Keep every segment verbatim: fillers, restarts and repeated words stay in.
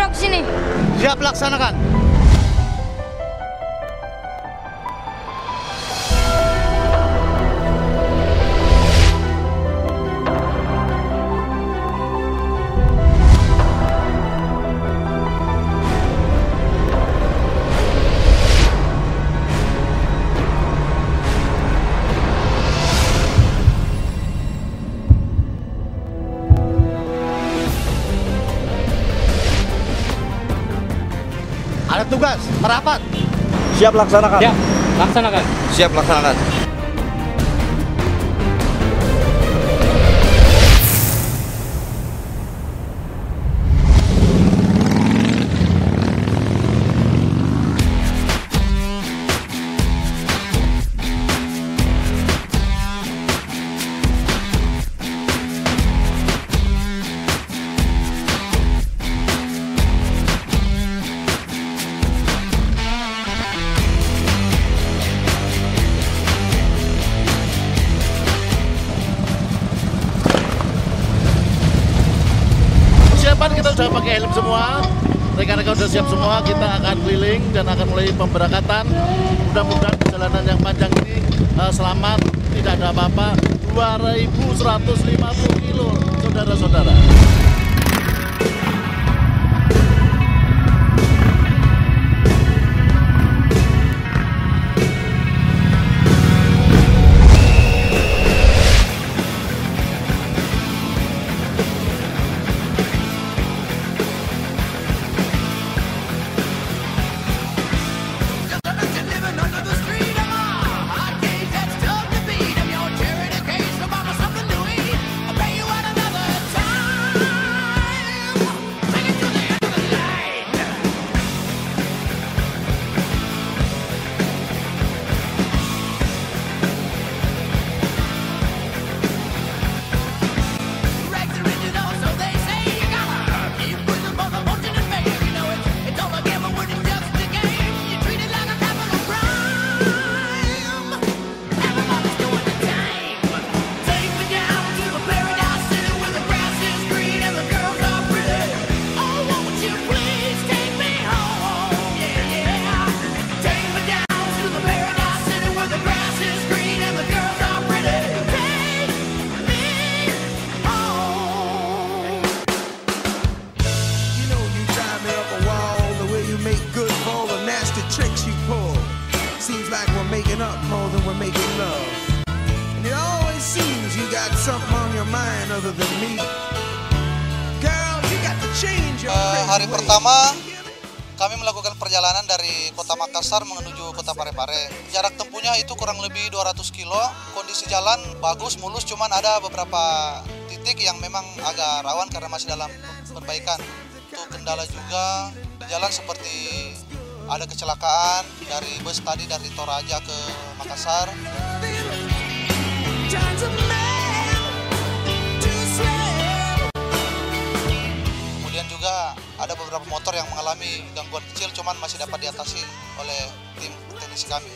belok sini. Siap, laksanakan. Ada tugas, merapat. Siap laksanakan. Ya, laksanakan. Siap laksanakan. Kita sudah pakai helm semua, rekan-rekan sudah siap semua. Kita akan keliling dan akan mulai pemberangkatan. Mudah-mudahan perjalanan yang panjang ini uh, selamat, tidak ada apa-apa. dua ribu seratus lima puluh kilo, saudara-saudara. Tricks you pull. Seems like we're making up more than we're making love. And it always seems you got something on your mind other than me. Girl, you got to change your uh, Hari pertama kami melakukan perjalanan dari kota Makassar menuju kota Parepare. Jarak tempuhnya itu kurang lebih dua ratus kilo. Kondisi jalan bagus, mulus, cuman ada beberapa titik yang memang agak rawan karena masih dalam perbaikan. Untuk kendala juga jalan seperti ada kecelakaan dari bus tadi dari Toraja ke Makassar. Kemudian juga ada beberapa motor yang mengalami gangguan kecil, cuman masih dapat diatasi oleh tim teknisi kami.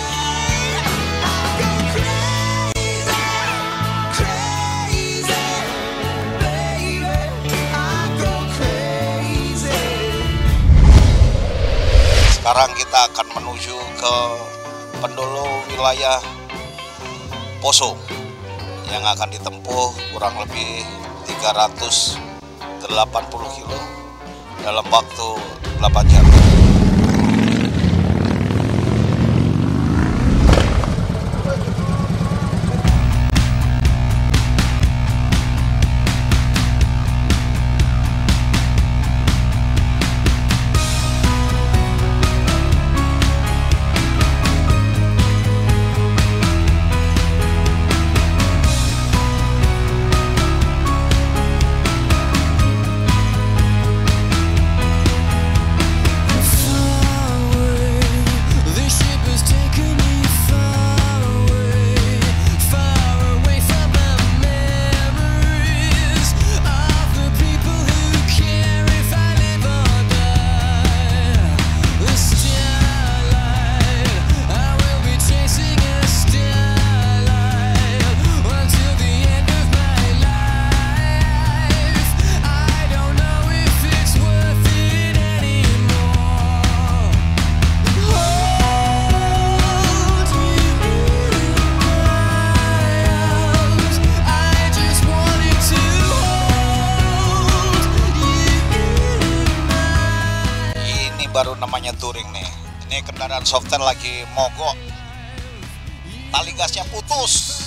Sekarang kita akan menuju ke pendulu wilayah Poso yang akan ditempuh kurang lebih tiga ratus delapan puluh kilo dalam waktu delapan jam. Ini kendaraan Softail lagi mogok. Tali gasnya putus.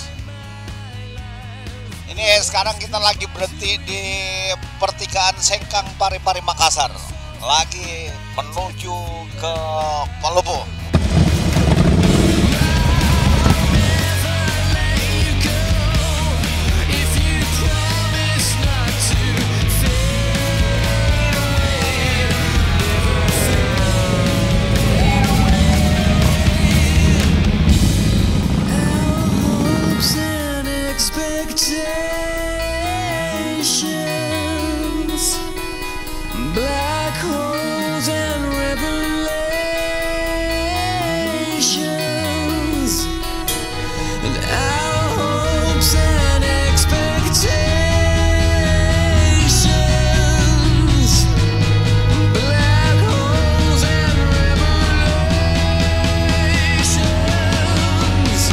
Ini sekarang kita lagi berhenti di pertigaan Sengkang Parepare Makassar. Lagi menuju ke Palopo. Black holes and revelations, and our hopes and expectations. Black holes and revelations.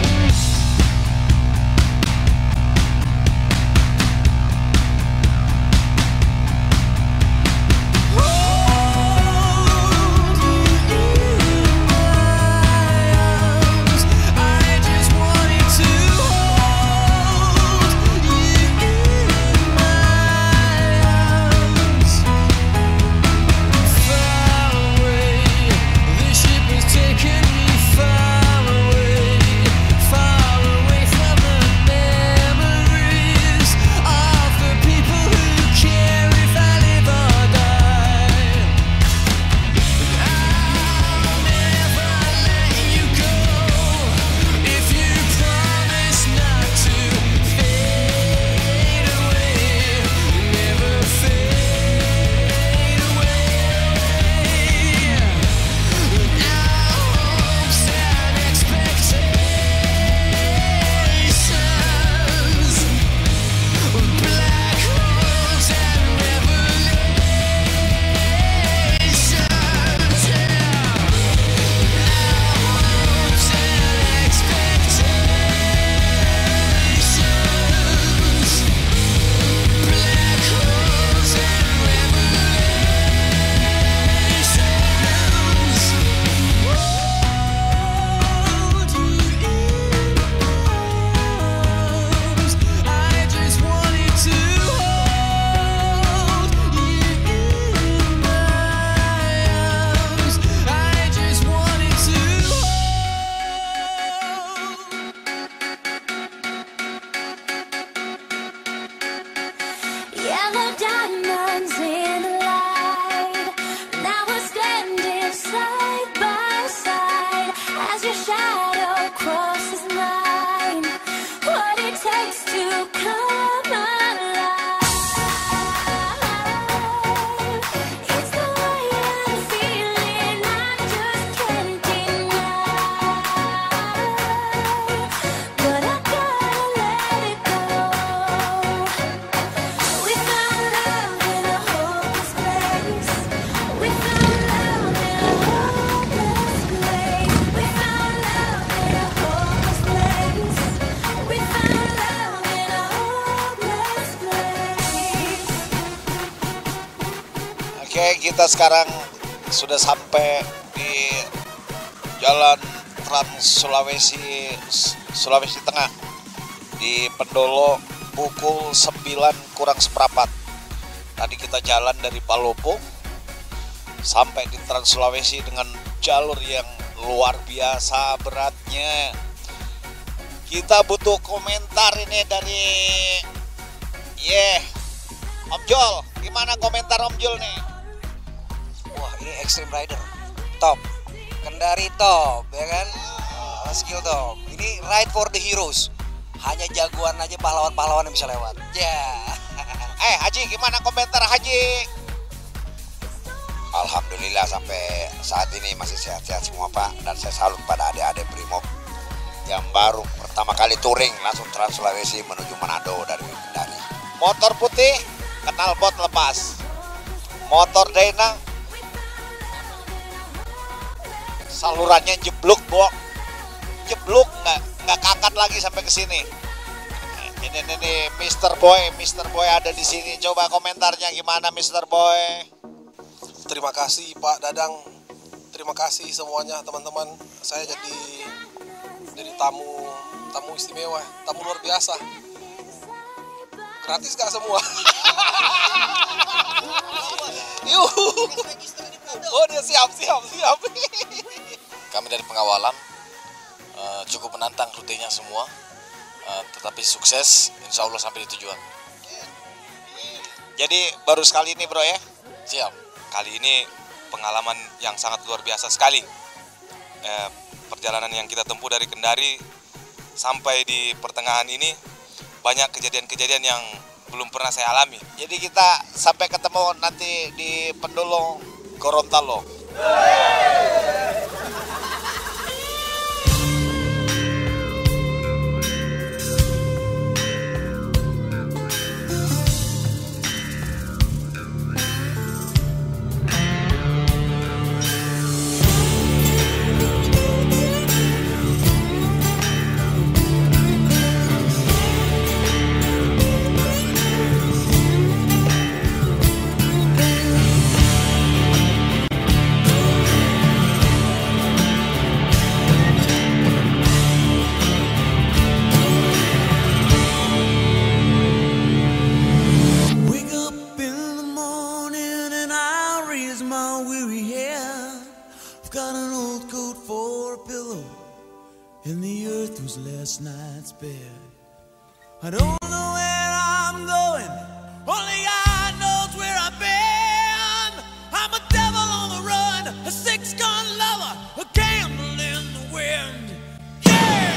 Yellow diamonds in the light. Now we're standing side by side as your shadow crosses mine. What it takes to come alive. It's the way I'm feeling, I just can't deny. But I gotta let it go. We found love in a hopeless place. We found love in a hopeless place. We found love in a hopeless place. We found love in a hopeless place. Oke, kita sekarang sudah sampai di Jalan Trans Sulawesi Sulawesi Tengah di Pendolo pukul sembilan kurang seperempat. Tadi kita jalan dari Palopo sampai di Trans Sulawesi dengan jalur yang luar biasa beratnya. Kita butuh komentar ini dari yeah, Om Jol. Gimana komentar Om Jol nih? Wah, ini Extreme Rider top, kendari top, ya kan? Uh, skill top. Ini ride for the heroes. Hanya jagoan aja pahlawan-pahlawan yang bisa lewat. Ya. Eh Haji, gimana komentar Haji? Alhamdulillah sampai saat ini masih sehat-sehat semua Pak. Dan saya salut pada adik-adik Brimob yang baru pertama kali touring langsung Trans Sulawesi menuju Manado dari Kendari. Motor putih, knalpot lepas. Motor Dyna, salurannya jeblok, Bo. Jeblok, nggak nggak kakak lagi sampai ke sini. Ini nih, nih Mister Boy, Mister Boy ada di sini. Coba komentarnya gimana Mister Boy? Terima kasih Pak Dadang. terima kasih semuanya teman-teman. Saya jadi jadi tamu tamu istimewa, tamu luar biasa. Gratis gak semua? Yuh. Oh dia siap siap siap. Kami dari pengawalan uh, cukup menantang rutenya semua, uh, tetapi sukses, insya Allah sampai di tujuan. Jadi baru sekali ini bro ya? Siap. Kali ini pengalaman yang sangat luar biasa sekali. Eh, perjalanan yang kita tempuh dari Kendari sampai di pertengahan ini banyak kejadian-kejadian yang belum pernah saya alami. Jadi kita sampai ketemu nanti di Pendulum Gorontalo. Wake up in the morning and I raise my weary head. I've got an old coat for a pillow, and the earth was last night's bed. I don't know where I'm going, only God knows where I've been. I'm a devil on the run, a six-gun lover, a candle in the wind. Yeah!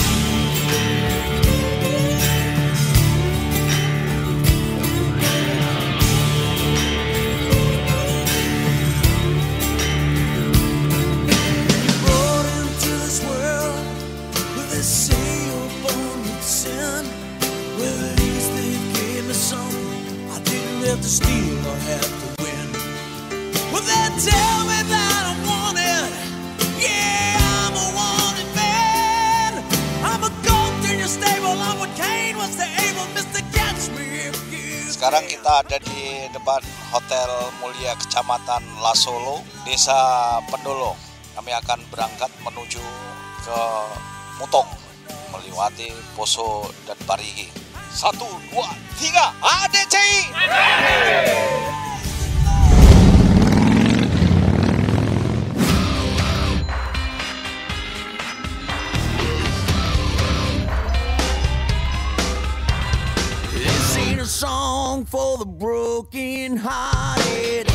Brought into this world with a sail born with sin. Well, at least they gave me something I didn't have to steal or have to win. Well, they tell me that I'm wanted. Yeah, I'm a wanted man. I'm a goat in your stable. I'm what Cain was to Abel. Mister Catch me if you Sekarang kita ada di depan Hotel Mulia Kecamatan Lasolo, Desa Pendolo. Kami akan berangkat menuju ke Mutong, melewati Poso dan Parigi. Satu, dua, tiga, A D C I! This ain't a song for the broken hearted.